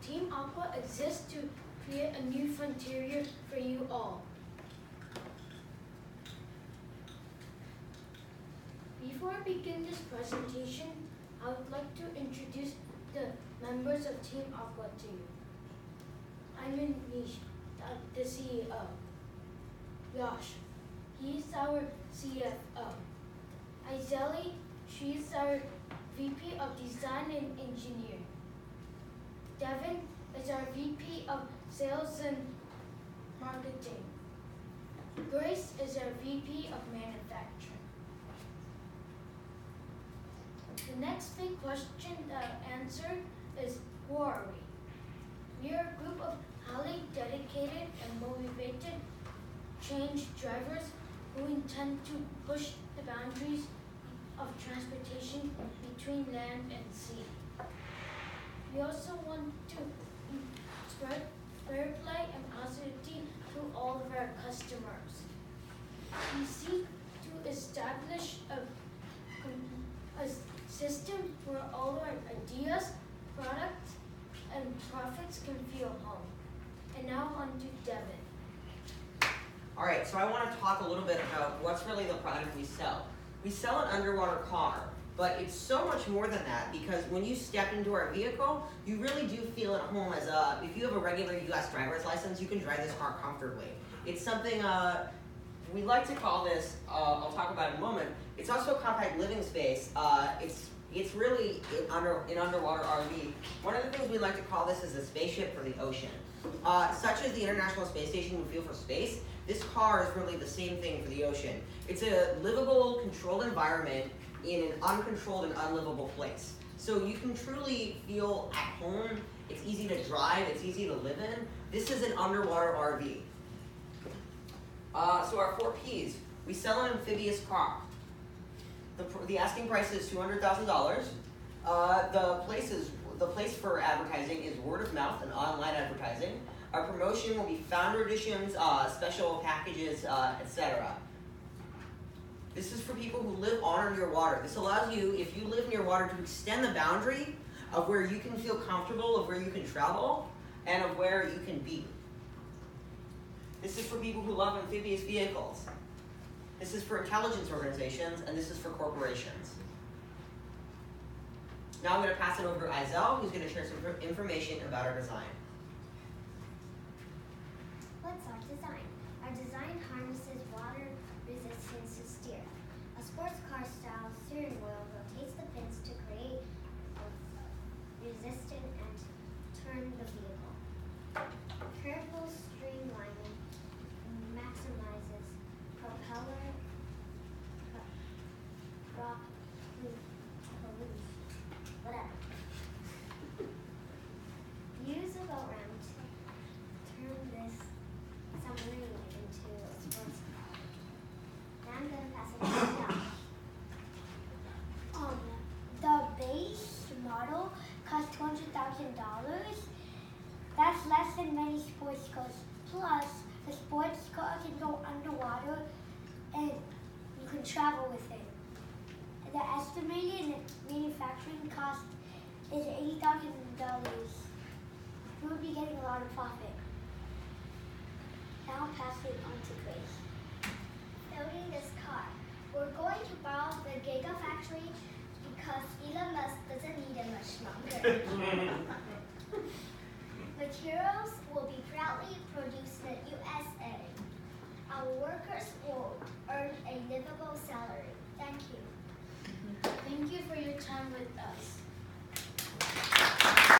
Team Aqua exists to create a new frontier for you all. Before I begin this presentation, I would like to introduce the members of Team Aqua to you. I'm Anish, the CEO. Yash, he's our CFO. Aizeli, she's our VP of Design and Engineering. Devin is our VP of Sales and Marketing. Grace is our VP of Manufacturing. The next big question to answer is, who are we? We are a group of highly dedicated and motivated change drivers who intend to push the boundaries of transportation between land and sea. We also want to spread fair play and positivity to all of our customers. We seek to establish a system where all our ideas, products, and profits can feel home. And now on to Devin. All right, so I want to talk a little bit about what's really the product we sell. We sell an underwater car, but it's so much more than that, because when you step into our vehicle, you really do feel at home as if you have a regular US driver's license, you can drive this car comfortably. It's something, we like to call this, I'll talk about in a moment, it's also a compact living space. It's really an underwater RV. One of the things we like to call this is a spaceship for the ocean. Such as the International Space Station would feel for space, this car is really the same thing for the ocean. It's a livable, controlled environment in an uncontrolled and unlivable place. So you can truly feel at home. It's easy to drive, it's easy to live in. This is an underwater RV. So our 4 Ps. We sell an amphibious car. The asking price is $200,000. The place for advertising is word of mouth and online advertising. Our promotion will be founder editions, special packages, etc. This is for people who live on or near water. This allows you, if you live near water, to extend the boundary of where you can feel comfortable, of where you can travel, and of where you can be. This is for people who love amphibious vehicles. This is for intelligence organizations, and this is for corporations. Now I'm going to pass it over to Aizeli, who's going to share some information about our design. What's our design? Our design harnesses water resistance to steer. A sports car style steering wheel rotates the pins to create a resistance and turn the vehicle. Careful streamlining maximizes propeller whatever. Use a boat ramp to turn this submarine into a sports car. Now I'm going to pass it to Josh. The base model costs $200,000. That's less than many sports cars. Plus, the sports car can go underwater and you can travel with it. The estimated manufacturing cost is $80,000. We would be getting a lot of profit. Now I'll pass it on to Grace. Building this car. We're going to borrow the Gigafactory because Elon Musk doesn't need it much longer. Materials will be proudly produced in the USA. Our workers will earn a livable salary. Thank you. Thank you for your time with us.